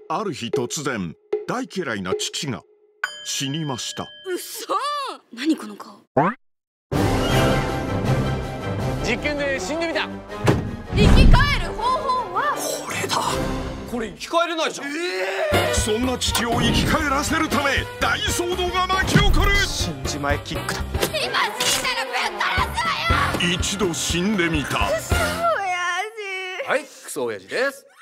ある日突然大嫌いな父が死にました。 うそー。何この顔。 実験で死んでみた。 生き返る方法はこれだ。これ生き返れないじゃん。 そんな父を生き返らせるため大騒動が巻き起こる。 死んじまえキックだ。 今死んだらぶっ殺すわよ。 一度死んでみた。 クソ親父。 はい、クソ親父です。